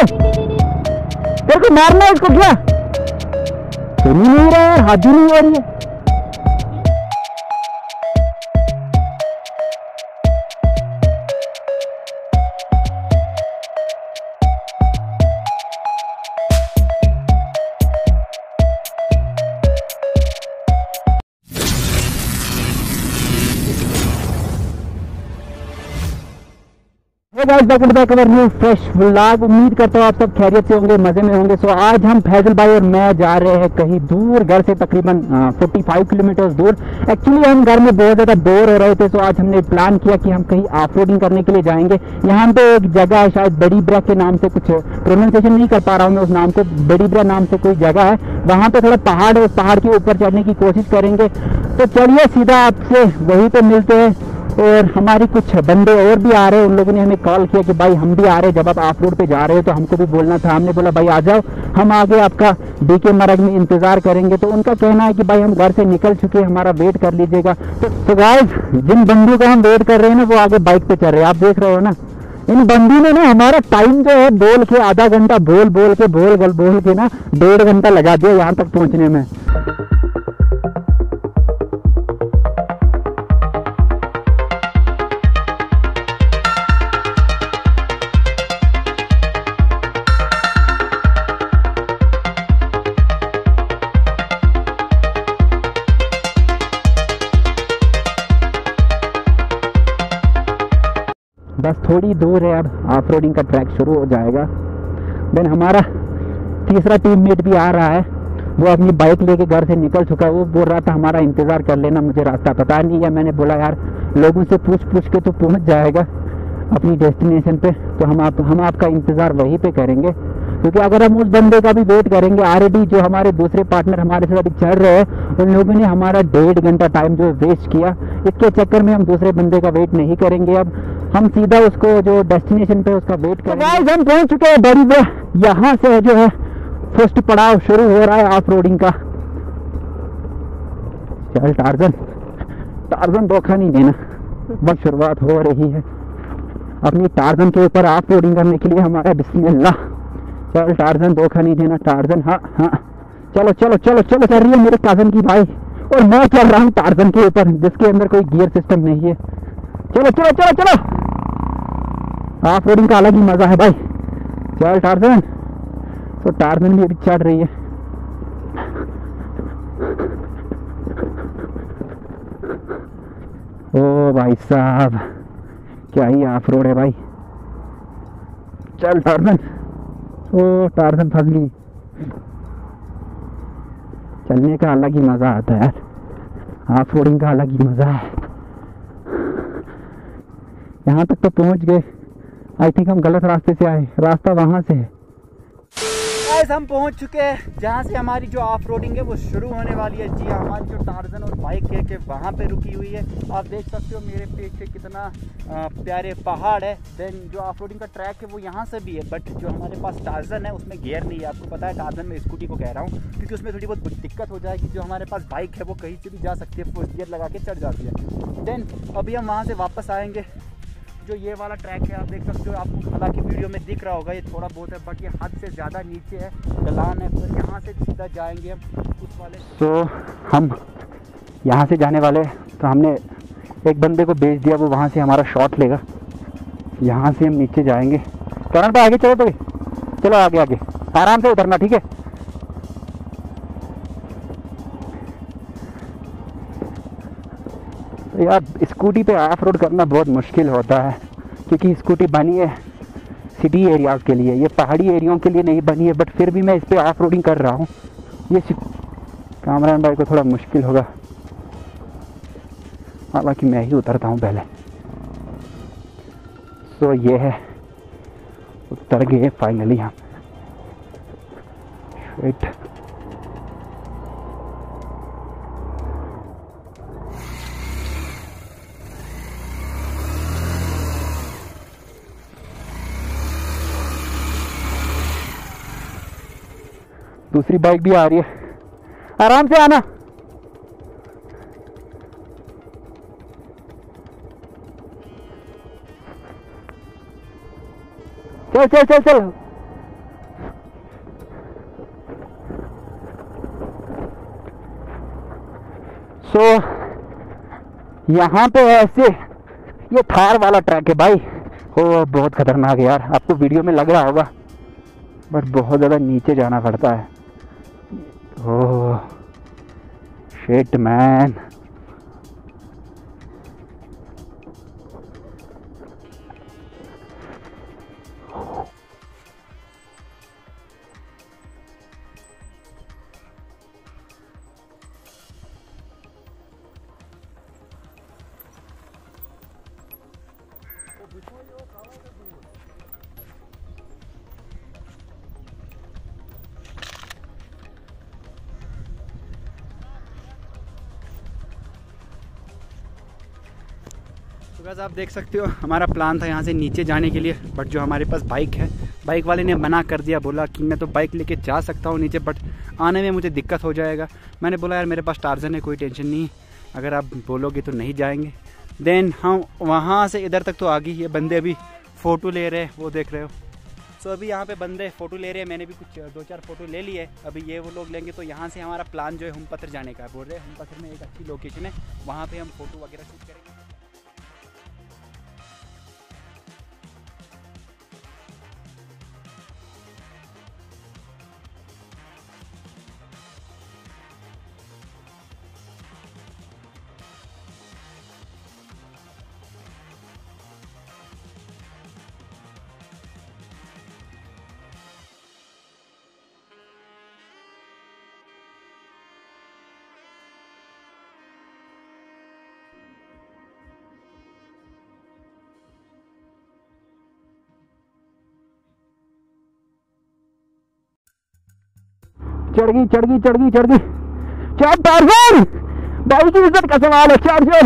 तेरे को मारना है इसको क्या? सुन ही नहीं रहा है, हद ही नहीं हो रही है। Fresh vlog. उम्मीद करता हूँ आप सब खैरियत से होंगे, मजे में होंगे। सो आज हम फैजल भाई और मैं जा रहे हैं कहीं दूर, घर से तकरीबन 45 किलोमीटर दूर। एक्चुअली हम घर में बहुत ज़्यादा बोर हो रहे थे, सो आज हमने प्लान किया कि हम कहीं ऑफ रोडिंग करने के लिए जाएंगे। यहाँ पे एक जगह है, शायद बड़ी ब्रा के नाम से, कुछ प्रोनाउंसिएशन नहीं कर पा रहा हूँ मैं उस नाम को, बड़ी ब्रा नाम से कोई जगह है। वहाँ पे थोड़ा पहाड़ है, उस पहाड़ के ऊपर चढ़ने की कोशिश करेंगे। तो चलिए सीधा आपसे वहीं पे मिलते हैं। और हमारी कुछ बंदे और भी आ रहे हैं, उन लोगों ने हमें कॉल किया कि भाई हम भी आ रहे हैं, जब आप ऑफ रोड पे जा रहे हो तो हमको भी बोलना था। हमने बोला भाई आ जाओ, हम आगे आपका डीके मरग में इंतजार करेंगे। तो उनका कहना है कि भाई हम घर से निकल चुके हैं, हमारा वेट कर लीजिएगा। तो गाइस, जिन बंदों का हम वेट कर रहे हैं ना, वो आगे बाइक पे चल रहे हैं, आप देख रहे हो ना। इन बंदी ने ना हमारा टाइम जो है बोल के आधा घंटा बोल के ना 1.5 घंटा लगा दिया यहाँ तक पहुँचने में। बस थोड़ी दूर है, अब ऑफ रोडिंग का ट्रैक शुरू हो जाएगा। देन हमारा तीसरा टीममेट भी आ रहा है, वो अपनी बाइक लेके घर से निकल चुका है। वो बोल रहा था हमारा इंतज़ार कर लेना, मुझे रास्ता पता नहीं है। मैंने बोला यार लोगों से पूछ के तो पहुंच जाएगा अपनी डेस्टिनेशन पे, तो हम आपका इंतज़ार वहीं पे करेंगे। क्योंकि अगर हम उस बंदे का भी वेट करेंगे, ऑलरेडी जो हमारे दूसरे पार्टनर हमारे साथ अभी चल रहे हैं, उन लोगों ने हमारा 1.5 घंटा टाइम जो वेस्ट किया। इसके चक्कर में हम दूसरे बंदे का वेट नहीं करेंगे, अब हम सीधा उसको जो डेस्टिनेशन पे उसका वेट करेंगे। तो हम पहुंच चुके हैं बड़ी ब्रा। यहाँ से जो है फर्स्ट पड़ाव शुरू हो रहा है ऑफ रोडिंग का। चल टार्जन धोखा नहीं देना, बस शुरुआत हो रही है अपनी टार्जन के ऊपर ऑफ रोडिंग करने के लिए हमारा। बिस्मिल्लाह। चल टार्जन धोखा नहीं देना, टार्जन। हाँ चलो चल रही है मेरे टार्जन की भाई, और मैं चल रहा हूँ टार्जन के ऊपर जिसके अंदर कोई गियर सिस्टम नहीं है। चलो ऑफ रोडिंग का अलग ही मजा है भाई। चल टार्जन। तो टार्जन भी अभी चढ़ रही है। ओ भाई साहब, क्या ही ऑफ रोड है भाई। चल टार्जन। ओ टार्जन फंस गई। चलने का अलग ही मजा आता है यार, ऑफ रोडिंग का अलग ही मजा है। यहाँ तक तो पहुंच गए। आई थिंक हम गलत रास्ते से आए, रास्ता वहाँ से है। हम पहुंच चुके हैं जहाँ से हमारी जो ऑफ रोडिंग है वो शुरू होने वाली है। जी हमारी जो टार्जन और बाइक है कि वहाँ पे रुकी हुई है। आप देख सकते हो मेरे पीछे कितना प्यारे पहाड़ है। देन जो ऑफ रोडिंग का ट्रैक है वो यहाँ से भी है, बट जो हमारे पास टार्जन है उसमें गियर नहीं है। आपको पता है टार्जन में स्कूटी को कह रहा हूँ, क्योंकि उसमें थोड़ी बहुत दिक्कत हो जाएगी। जो हमारे पास बाइक है वो कहीं से भी जा सकती है, फुल गियर लगा के चढ़ जाती है। देन अभी हम वहाँ से वापस आएँगे। जो ये वाला ट्रैक है आप देख सकते हो, आपको हालांकि वीडियो में दिख रहा होगा, ये थोड़ा बहुत है बट ये हद से ज़्यादा नीचे है, ढलान है। फिर यहाँ से सीधा जाएंगे हम उस वाले। तो हम यहाँ से जाने वाले, तो हमने एक बंदे को भेज दिया, वो वहाँ से हमारा शॉट लेगा। यहाँ से हम नीचे जाएंगे। करण भाई आगे चलो, तो चलो आगे आराम से उतरना, ठीक है। यार स्कूटी पे ऑफ रोड करना बहुत मुश्किल होता है, क्योंकि स्कूटी बनी है सिटी एरियाज़ के लिए, ये पहाड़ी एरियाओं के लिए नहीं बनी है। बट फिर भी मैं इस पे ऑफ रोडिंग कर रहा हूँ। ये कामरान भाई को थोड़ा मुश्किल होगा, हालांकि मैं ही उतरता हूँ पहले। सो ये है, उतर गए फाइनली हम। दूसरी बाइक भी आ रही है, आराम से आना। चल चल चल चल सो यहाँ पे ऐसे ये थार वाला ट्रैक है भाई, वो बहुत खतरनाक है यार, आपको वीडियो में लग रहा होगा बट बहुत ज़्यादा नीचे जाना पड़ता है। Oh shit man. तो गाइस आप देख सकते हो हमारा प्लान था यहाँ से नीचे जाने के लिए, बट जो हमारे पास बाइक है, बाइक वाले ने मना कर दिया, बोला कि मैं तो बाइक लेके जा सकता हूँ नीचे बट आने में मुझे दिक्कत हो जाएगा। मैंने बोला यार मेरे पास टार्जन है, कोई टेंशन नहीं, अगर आप बोलोगे तो नहीं जाएंगे। देन हम वहाँ से इधर तक तो आ गई, ये बंदे अभी फ़ोटो ले रहे हैं, वो देख रहे हो। सो अभी यहाँ पे बंदे फ़ोटो ले रहे हैं, मैंने भी कुछ 2-4 फ़ोटो ले लिए, अभी ये वो लोग लेंगे। तो यहाँ से हमारा प्लान जो है हम पत्थर जाने का बोल रहे हैं। हम पत्थर में एक अच्छी लोकेशन है, वहाँ पे हम फ़ोटो वगैरह शूट करेंगे। चढ़ गई चढ़ टार्जन, भाई की इज्जत का सवाल है, चढ़।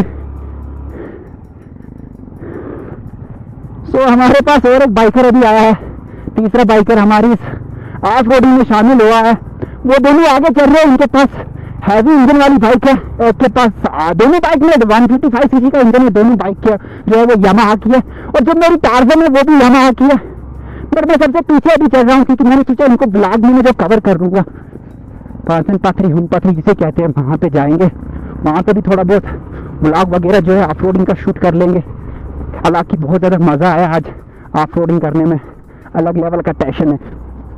सो हमारे पास और एक बाइकर अभी आया है, तीसरा बाइकर हमारी इस ऑफ रोडिंग में शामिल हुआ है। वो दोनों आगे चल रहे हैं, उनके पास हैवी इंजन वाली बाइक है, एक के पास दोनों बाइक में 155 सीसी का इंजन है, दोनों बाइक के जो है वो यामाहा की है, और जो मेरी टार्जन है वो भी यामाहा की है। बट मैं सबसे पीछे अभी चल रहा हूँ क्योंकि मैंने सोचा इनको ब्लॉग में जो कवर कर दूंगा। पार्सन पथरी, हुन पथरी जिसे कहते हैं, वहाँ पे जाएंगे, वहाँ पे भी थोड़ा बहुत ब्लॉग वगैरह जो है ऑफ रोडिंग का शूट कर लेंगे। हालांकि बहुत ज़्यादा मज़ा आया आज ऑफ रोडिंग करने में, अलग लेवल का टेंशन है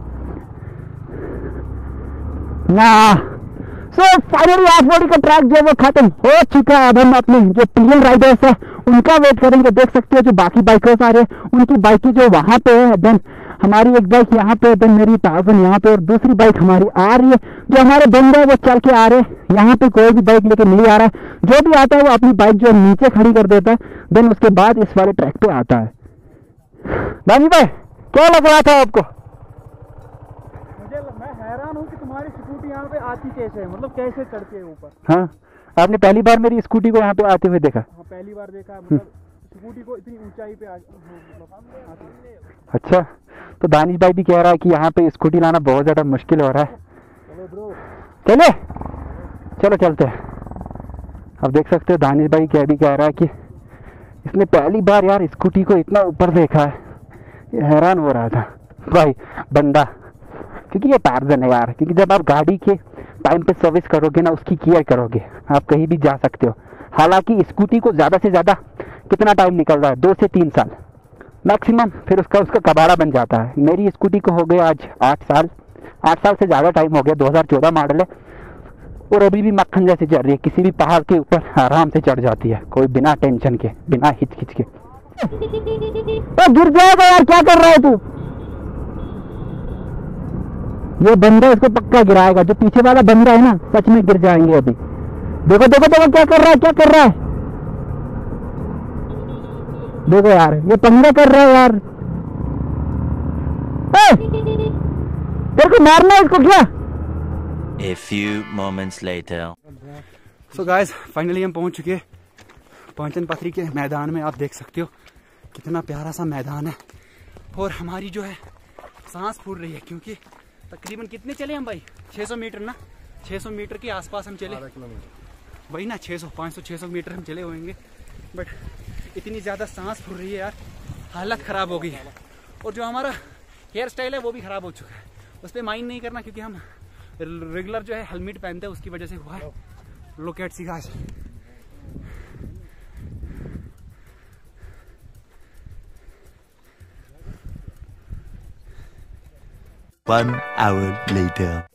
ना। सो फाइनली ऑफ रोडिंग का ट्रैक जो है वो खत्म हो चुका है। अब हम अपने जो टीएल राइडर्स है उनका वेट करेंगे। देख सकते हो जो बाकी बाइकर्स आ रहे हैं उनकी बाइकें जो वहाँ पे है, देन हमारी एक बाइक यहाँ पे, देन मेरी टार्जन यहाँ पे, और दूसरी बाइक हमारी आ रही है। जो हमारे बंदे हैं वो चल के आ रहे हैं, यहाँ पे कोई भी बाइक लेके नहीं आ रहा है। जो भी आता है वो अपनी बाइक जो नीचे खड़ी कर देता है, देन उसके बाद इस वाले ट्रैक पे आता है। दानी भाई क्या लग रहा था आपको? मैं हैरान हूँ कि तुम्हारी स्कूटी यहाँ पे आती कैसे है, मतलब कैसे चढ़ती है ऊपर। हाँ, आपने पहली बार मेरी स्कूटी को यहाँ पे आते हुए देखा? हाँ पहली बार देखा, मतलब स्कूटी को इतनी ऊंचाई पे अच्छा, तो दानिश भाई भी कह रहा है कि यहाँ पे स्कूटी लाना बहुत ज़्यादा मुश्किल हो रहा है। चले चलो चलते हैं। अब देख सकते हो दानिश भाई क्या भी कह रहा है कि इसने पहली बार यार स्कूटी को इतना ऊपर देखा है, ये हैरान हो रहा था भाई बंदा, क्योंकि ये टार्जन है यार। क्योंकि जब आप गाड़ी के टाइम पे सर्विस करोगे ना, उसकी केयर करोगे, आप कहीं भी जा सकते हो। हालांकि स्कूटी को ज़्यादा से ज़्यादा कितना टाइम निकल रहा है, 2 से 3 साल मैक्सिमम, फिर उसका कबाड़ा बन जाता है। मेरी स्कूटी को हो गया आज 8 साल, 8 साल से ज़्यादा टाइम हो गया, 2014 मॉडल है, और अभी भी मक्खन जैसे चल रही है। किसी भी पहाड़ के ऊपर आराम से चढ़ जाती है, कोई बिना टेंशन के, बिना हिचकिच के। तो गिर जाएगा यार, क्या कर रहा है तू? ये बंदा इसको पक्का गिराएगा, जो पीछे वाला बंदा है ना, सच में गिर जाएंगे अभी। देखो देखो देखो क्या कर रहा है, क्या कर रहा है, देखो यार, ये पंगा कर रहा है यार। तेरे को मारना है इसको क्या? A few moments later. So guys, finally हम पहुंच चुके पांचन पथरी के मैदान में। आप देख सकते हो कितना प्यारा सा मैदान है, और हमारी जो है सांस फूल रही है, क्योंकि तकरीबन कितने चले हम भाई? 600 मीटर ना, 600 मीटर के आसपास हम चले, वही ना 600 500 600 मीटर हम चले होंगे। बट इतनी ज़्यादा सांस फूल रही है यार, हालत ख़राब हो गई है। और जो हमारा हेयर स्टाइल है वो भी ख़राब हो चुका है, उस पर माइंड नहीं करना, क्योंकि हम रेगुलर जो है हेलमेट पहनते हैं, उसकी वजह से हुआ है। Look at, see guys. One hour later.